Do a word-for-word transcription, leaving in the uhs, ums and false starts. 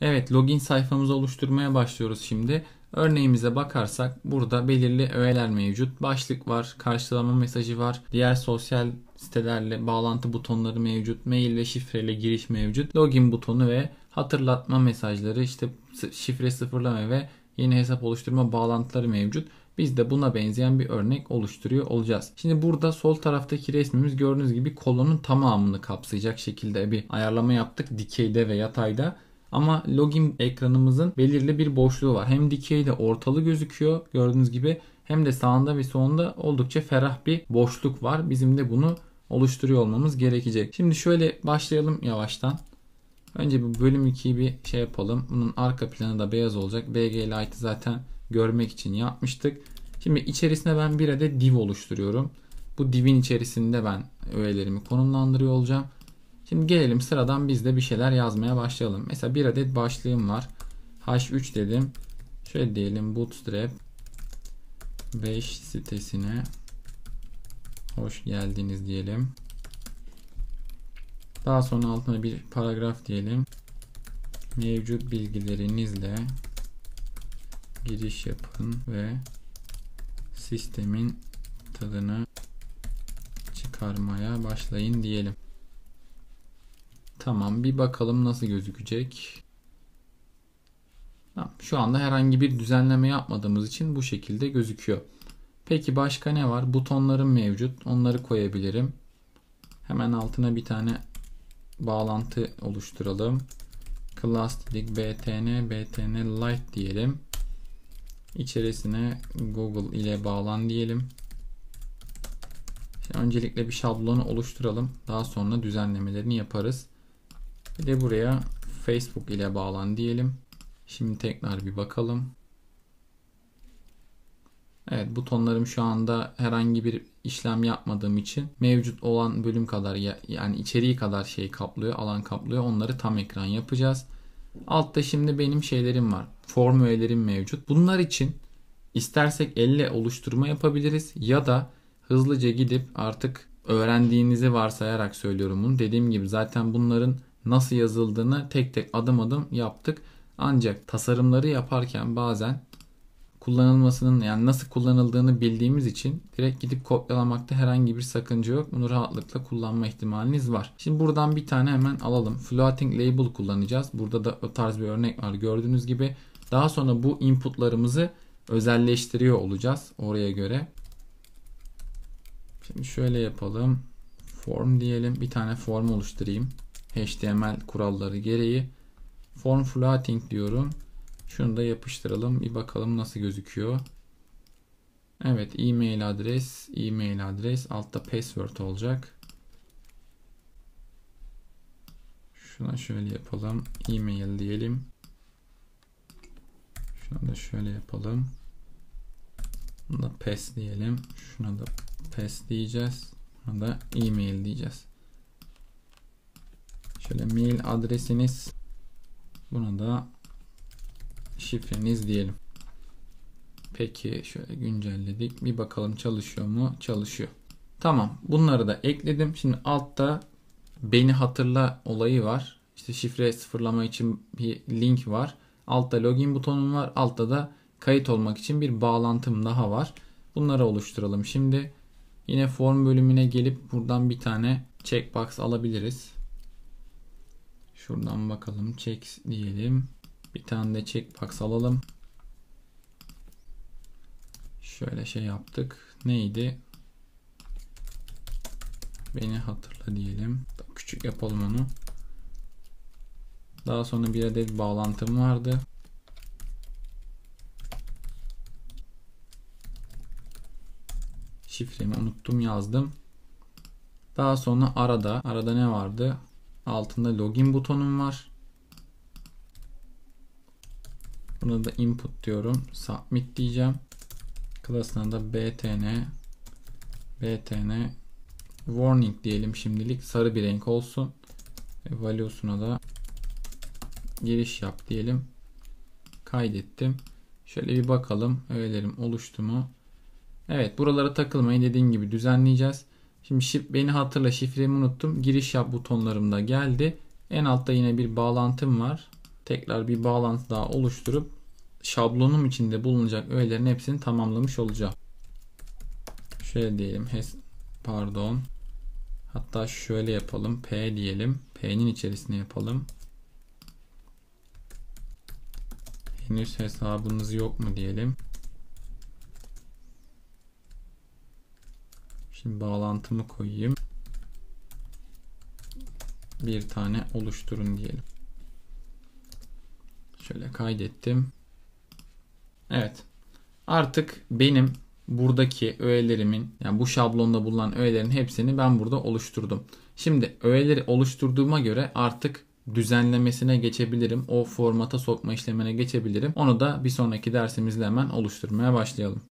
Evet, login sayfamızı oluşturmaya başlıyoruz şimdi. Örneğimize bakarsak burada belirli öğeler mevcut. Başlık var, karşılama mesajı var, diğer sosyal sitelerle bağlantı butonları mevcut, mail ve şifreyle giriş mevcut, login butonu ve hatırlatma mesajları, işte şifre sıfırlama ve yeni hesap oluşturma bağlantıları mevcut. Biz de buna benzeyen bir örnek oluşturuyor olacağız. Şimdi burada sol taraftaki resmimiz gördüğünüz gibi kolonun tamamını kapsayacak şekilde bir ayarlama yaptık dikeyde ve yatayda. Ama login ekranımızın belirli bir boşluğu var. Hem dikeyde ortalı gözüküyor gördüğünüz gibi, hem de sağında ve solunda oldukça ferah bir boşluk var. Bizim de bunu oluşturuyor olmamız gerekecek. Şimdi şöyle başlayalım yavaştan. Önce bir bölüm ikiyi bir şey yapalım. Bunun arka planı da beyaz olacak. B G Lite'ı zaten görmek için yapmıştık. Şimdi içerisine ben bir adet div oluşturuyorum. Bu divin içerisinde ben öğelerimi konumlandırıyor olacağım. Şimdi gelelim sıradan biz de bir şeyler yazmaya başlayalım. Mesela bir adet başlığım var. H üç dedim. Şöyle diyelim, Bootstrap beş sitesine hoş geldiniz diyelim. Daha sonra altına bir paragraf diyelim. Mevcut bilgilerinizle giriş yapın ve sistemin tadını çıkarmaya başlayın diyelim. Tamam, bir bakalım nasıl gözükecek. Tamam, şu anda herhangi bir düzenleme yapmadığımız için bu şekilde gözüküyor. Peki başka ne var? Butonlarım mevcut. Onları koyabilirim. Hemen altına bir tane bağlantı oluşturalım. Class dedik, btn btn lite diyelim. İçerisine Google ile bağlan diyelim. Şimdi öncelikle bir şablonu oluşturalım. Daha sonra düzenlemelerini yaparız. Bir de buraya Facebook ile bağlan diyelim. Şimdi tekrar bir bakalım. Evet, butonlarım şu anda herhangi bir işlem yapmadığım için mevcut olan bölüm kadar, yani içeriği kadar şey kaplıyor, alan kaplıyor. Onları tam ekran yapacağız. Altta şimdi benim şeylerim var. Form öğelerim mevcut. Bunlar için istersek elle oluşturma yapabiliriz ya da hızlıca gidip, artık öğrendiğinizi varsayarak söylüyorum bunu. Dediğim gibi zaten bunların nasıl yazıldığını tek tek adım adım yaptık. Ancak tasarımları yaparken bazen kullanılmasının, yani nasıl kullanıldığını bildiğimiz için direkt gidip kopyalamakta herhangi bir sakınca yok. Bunu rahatlıkla kullanma ihtimaliniz var. Şimdi buradan bir tane hemen alalım. Floating label kullanacağız. Burada da o tarz bir örnek var gördüğünüz gibi. Daha sonra bu inputlarımızı özelleştiriyor olacağız oraya göre. Şimdi şöyle yapalım. Form diyelim. Bir tane form oluşturayım. H T M L kuralları gereği. Form floating diyorum. Şunu da yapıştıralım. Bir bakalım nasıl gözüküyor. Evet, e-mail adres, e-mail adres, altta password olacak. Şuna şöyle yapalım. E-mail diyelim. Şuna da şöyle yapalım. Buna da pass diyelim. Şuna da pass diyeceğiz. Buna da e-mail diyeceğiz. Şöyle mail adresiniz. Buna da şifreniz diyelim. Peki şöyle güncelledik. Bir bakalım çalışıyor mu? Çalışıyor. Tamam. Bunları da ekledim. Şimdi altta beni hatırla olayı var. İşte şifre sıfırlama için bir link var. Altta login butonum var. Altta da kayıt olmak için bir bağlantım daha var. Bunları oluşturalım. Şimdi yine form bölümüne gelip buradan bir tane checkbox alabiliriz. Şuradan bakalım. Check diyelim. Bir tane de checkbox alalım. Şöyle şey yaptık. Neydi? Beni hatırla diyelim. Küçük yapalım onu. Daha sonra bir adet bağlantım vardı. Şifremi unuttum, yazdım. Daha sonra arada, arada ne vardı? Altında login butonum var. Buna da input diyorum. Submit diyeceğim. Class'ına da btn btn warning diyelim şimdilik. Sarı bir renk olsun. Ve value'suna da giriş yap diyelim. Kaydettim. Şöyle bir bakalım. Öğelerim oluştu mu? Evet, buralara takılmayın, dediğim gibi düzenleyeceğiz. Şimdi şif beni hatırla, şifremi unuttum. Giriş yap butonlarım da geldi. En altta yine bir bağlantım var. tekrar bir bağlantı daha oluşturup şablonum içinde bulunacak öğelerin hepsini tamamlamış olacağım. Şöyle diyelim. Pardon. Hatta şöyle yapalım. P diyelim. P'nin içerisine yapalım. Henüz hesabınız yok mu diyelim. Şimdi bağlantımı koyayım. Bir tane oluşturun diyelim. Şöyle kaydettim. Evet. Artık benim buradaki öğelerimin, yani bu şablonda bulunan öğelerin hepsini ben burada oluşturdum. Şimdi öğeleri oluşturduğuma göre artık düzenlemesine geçebilirim. O formata sokma işlemine geçebilirim. Onu da bir sonraki dersimizde hemen oluşturmaya başlayalım.